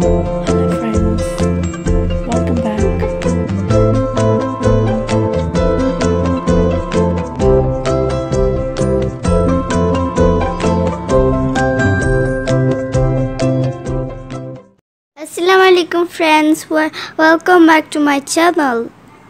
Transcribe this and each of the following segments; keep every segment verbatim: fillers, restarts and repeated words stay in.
Hello friends, welcome back. Assalamu alaikum friends, welcome back to my channel.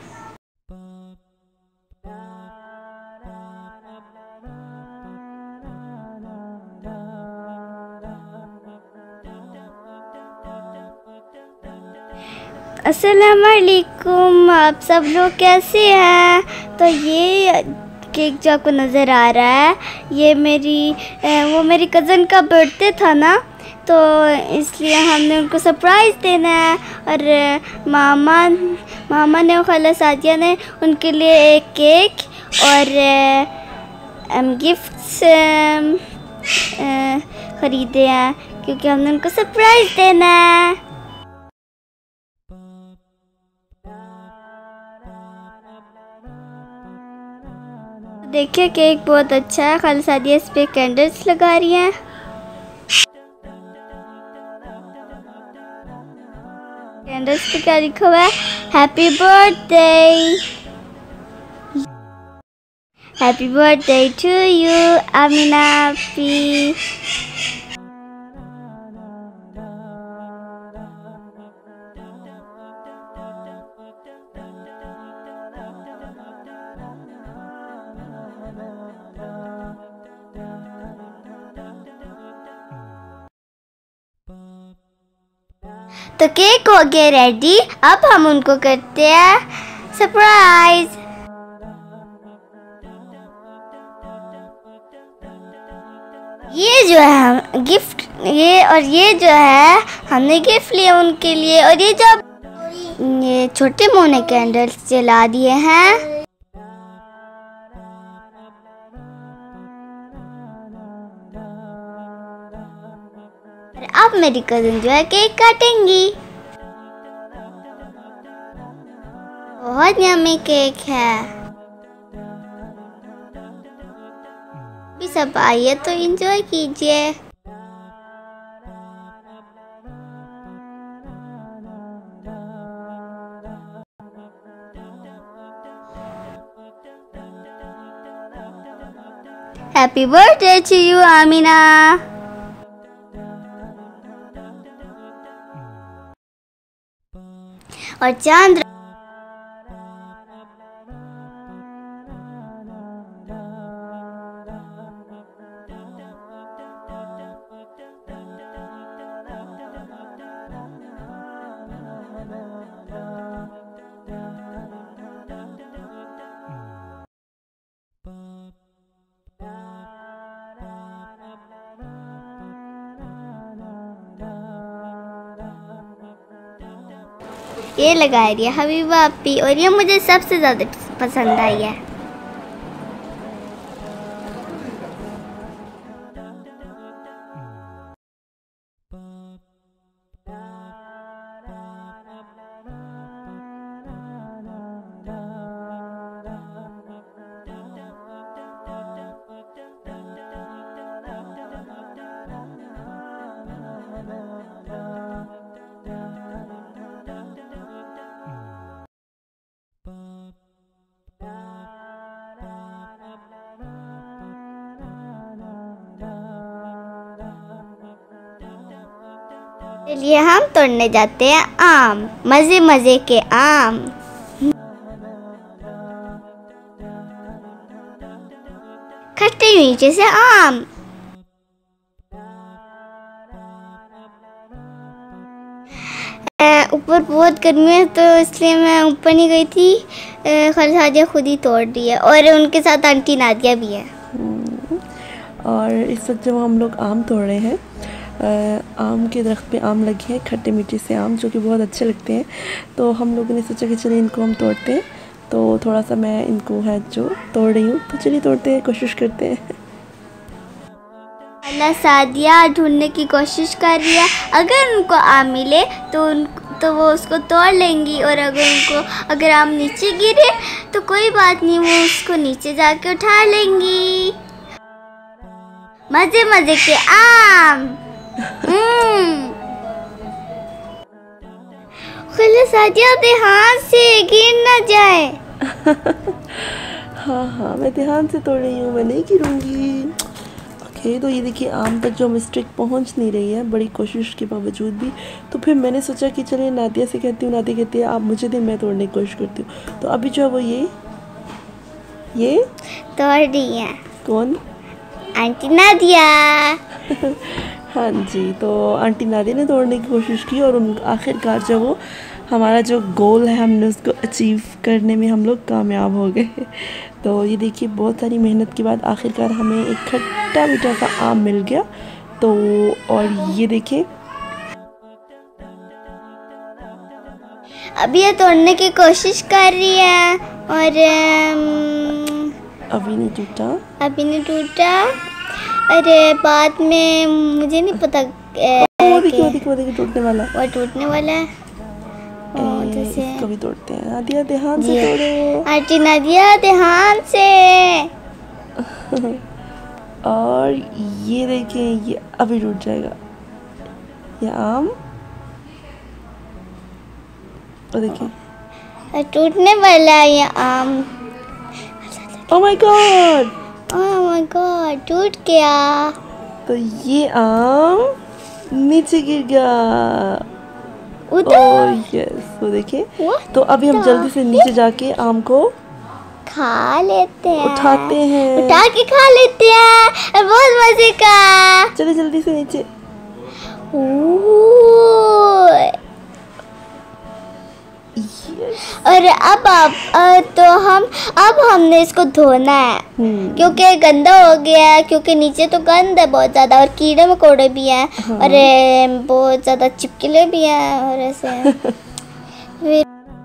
अस्सलाम वालेकुम, आप सब लोग कैसे हैं। तो ये केक जो आपको नज़र आ रहा है, ये मेरी वो मेरी कज़न का बर्थडे था ना, तो इसलिए हमने उनको सरप्राइज़ देना है। और मामा मामा ने और खाला सादिया ने उनके लिए एक केक और गिफ्ट्स ख़रीदे हैं, क्योंकि हमने उनको सरप्राइज़ देना है। देखिए केक बहुत अच्छा है। खाला सादिया इस पे कैंडल्स लगा रही हैं। कैंडल्स पे क्या लिखा हुआ है? Happy birthday, happy birthday to you Amina P. तो केक हो गया रेडी, अब हम उनको करते हैं सरप्राइज। ये जो है गिफ्ट, ये और ये जो है हमने गिफ्ट लिया उनके लिए। और ये जो ये छोटे मोने कैंडल्स जला दिए हैं। अब मेरी कज़न जो है केक काटेंगी। बहुत यम्मी केक है। भी सब आइए तो एंजॉय कीजिए। Happy birthday to you Amina. और चांद ये लगा रही है हबीबा अपी, और ये मुझे सबसे ज़्यादा पसंद आई है। चलिए हम तोड़ने जाते हैं आम, मजे मजे के आम। खट्टे मीठे से आम। ऊपर बहुत गर्मी है तो इसलिए मैं ऊपर नहीं गई थी। खाला सादिया खुद ही तोड़ रही है, और उनके साथ आंटी नादिया भी है। और इस वक्त जब हम लोग आम तोड़ रहे हैं, आम के दरख्त पे आम लगे हैं, खट्टे मीठे से आम, जो कि बहुत अच्छे लगते हैं। तो हम लोगों ने सोचा कि चलिए इनको हम तोड़ते हैं। तो थोड़ा सा मैं इनको है जो तोड़ रही हूँ, तो चलिए तोड़ते हैं, कोशिश करते हैं। खाला सादिया ढूंढने की कोशिश कर रही है। अगर उनको आम मिले तो उन तो वो उसको तोड़ लेंगी, और अगर उनको अगर आम नीचे गिरे तो कोई बात नहीं, वो उसको नीचे जाके उठा लेंगी। मजे मजे के आम। खुले सादिया ध्यान से गिर ना जाए। हाँ हाँ मैं ध्यान से तोड़ रही हूँ, मैं नहीं गिरूँगी। ओके तो ये देखिए आम तक जो मिस्टेक पहुँच नहीं रही है बड़ी कोशिश के बावजूद भी। तो फिर मैंने सोचा कि चलिए नादिया से कहती हूँ, नादिया कहती है आप मुझे दे मैं तोड़ने की कोशिश करती हूँ। तो अभी जो है वो ये ये तोड़ रही है। कौन? आंटी नादिया। हाँ जी, तो आंटी नादिया ने तोड़ने की कोशिश की और उन आखिरकार जो वो हमारा जो गोल है हमने उसको अचीव करने में हम लोग कामयाब हो गए। तो ये देखिए बहुत सारी मेहनत के बाद आखिरकार हमें एक खट्टा मीठा सा आम मिल गया। तो और ये देखिए अभी ये तोड़ने की कोशिश कर रही है और अम, अभी नहीं टूटा, अभी नहीं टूटा। अरे बाद में मुझे नहीं पता। वो देखिए वो देखिए वो देखिए टूटने वाला है, वो टूटने वाला है। इसको भी तोड़ते हैं। नादिया ध्यान से तोड़ो। आंटी नादिया ध्यान से। और ये देखें ये अभी टूट जाएगा ये आम। और देखिए टूटने वाला है ये आम। Oh my god, oh my god टूट गया। तो ये आम नीचे गिर गया। उधर यस वो देखिए। तो अभी हम जल्दी से नीचे जाके आम को खा लेते हैं, उठाते हैं, उठा के खा लेते हैं। बहुत मजे का। चले जल्दी से नीचे। और अब आप तो हम अब हमने इसको धोना है क्योंकि गंदा हो गया है, क्योंकि नीचे तो गंद है बहुत ज़्यादा और कीड़े मकोड़े भी हैं। हाँ। और बहुत ज़्यादा चिपकले भी हैं और ऐसे फिर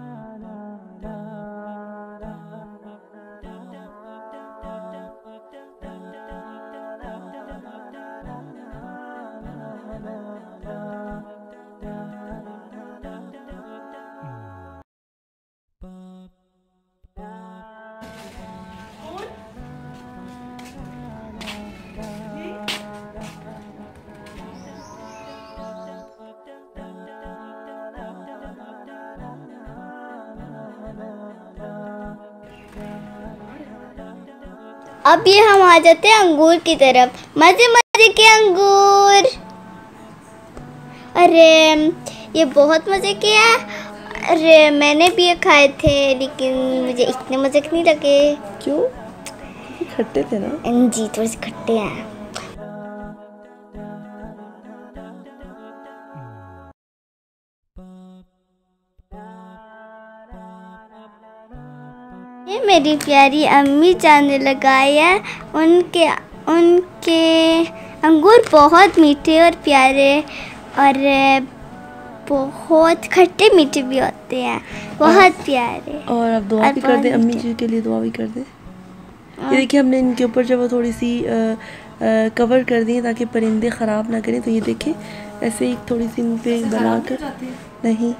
अब ये हम आ जाते हैं अंगूर की तरफ। मजे मजे के अंगूर। अरे ये बहुत मजे के हैं। अरे मैंने भी ये खाए थे लेकिन मुझे इतने मजे के नहीं लगे। क्यों? खट्टे थे ना? जी थोड़े से खट्टे हैं। ये मेरी प्यारी अम्मी जान ने लगाए हैं। उनके उनके अंगूर बहुत मीठे और प्यारे और बहुत खट्टे मीठे भी होते हैं, बहुत प्यारे। और अब दुआ भी कर दे, अम्मी जी के लिए दुआ भी कर दे। ये देखिए हमने इनके ऊपर जब वो थोड़ी सी आ, आ, कवर कर दी ताकि परिंदे ख़राब ना करें। तो ये देखिए ऐसे ही थोड़ी सी इन पे बनाकर नहीं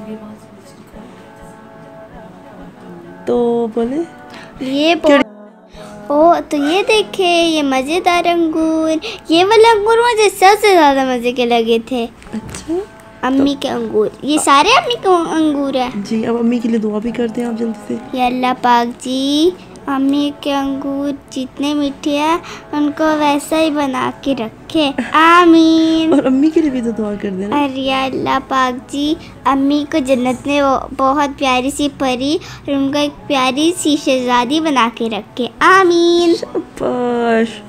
तो बोले ये ओ तो ये देखे ये मज़ेदार अंगूर। ये वाला अंगूर मुझे सबसे ज़्यादा मज़े के लगे थे। अच्छा अम्मी तो, के अंगूर ये सारे अम्मी के अंगूर है जी। अब अम्मी के लिए दुआ भी करते हैं आप जल्दी से। या अल्लाह पाक जी अम्मी के अंगूर जितने मीठे हैं उनको वैसा ही बना के रखे, आमीन। और अम्मी के लिए भी तो दुआ कर देना। अरे अल्लाह पाक जी अम्मी को जन्नत में बहुत प्यारी सी परी और उनको एक प्यारी सी शहजादी बना के रखे, आमीन। शाबाश।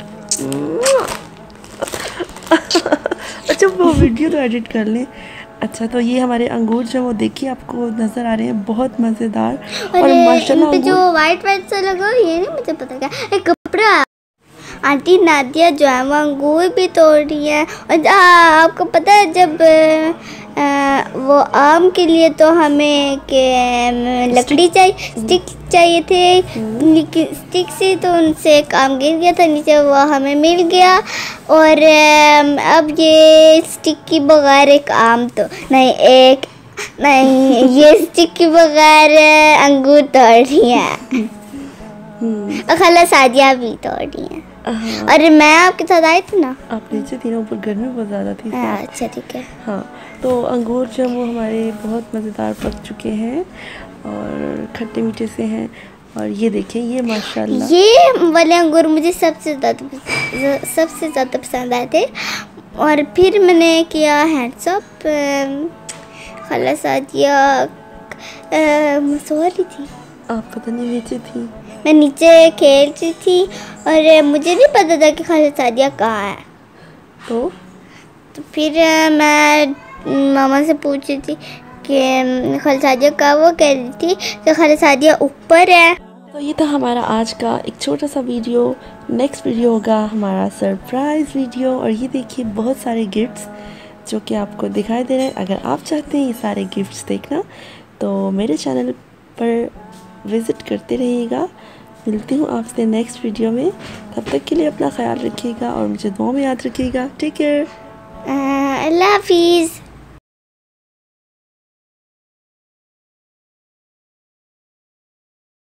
अच्छा वो वीडियो तो एडिट कर लें। अच्छा तो ये हमारे अंगूर जो वो देखिए आपको नज़र आ रहे हैं बहुत मज़ेदार और माशाल्लाह पे जो वाइट वाइट सा लगा ये नहीं मुझे पता क्या एक कपड़ा। आंटी नादिया जो है वो अंगूर भी तोड़ रही है। और आपको पता है जब आ, वो आम के लिए तो हमें के लकड़ी चाहिए, स्टिक चाहिए थे, लेकिन स्टिक से तो उनसे एक आम गिर गया था नीचे, वो हमें मिल गया। और अब ये स्टिक की बगैर एक आम तो नहीं, एक नहीं ये स्टिक की बगैर अंगूर तोड़ रही है और खाला सादिया भी तोड़ रही है। अरे मैं आपके साथ आई थी ना। आप नीचे थी ना, ऊपर गर्मी बहुत ज़्यादा थी। अच्छा ठीक है। हाँ तो अंगूर जो वो हमारे बहुत मज़ेदार पक चुके हैं और खट्टे मीठे से हैं। और ये देखें, ये माशाल्लाह ये वाले अंगूर मुझे सबसे ज़्यादा सबसे ज़्यादा पसंद आए थे। और फिर मैंने किया हैंड्स अप, खाला सादिया सो रही थी, आप पता नहीं नीचे थी, मैं नीचे खेल रही थी और मुझे नहीं पता था कि खाला सादिया कहाँ है। तो तो फिर मैं मामा से पूछ रही थी कि खाला सादिया कहाँ, वो कह रही थी कि खाला सादिया ऊपर है। तो ये था हमारा आज का एक छोटा सा वीडियो। नेक्स्ट वीडियो होगा हमारा सरप्राइज़ वीडियो। और ये देखिए बहुत सारे गिफ्ट्स जो कि आपको दिखाई दे रहे हैं। अगर आप चाहते हैं ये सारे गिफ्ट्स देखना तो मेरे चैनल पर विज़िट करते रहिएगा। मिलती हूँ आपसे नेक्स्ट वीडियो में, तब तक के लिए अपना ख्याल रखिएगा और मुझे दुआ में याद रखिएगा। टेक केयर, अल्लाह हाफिज़।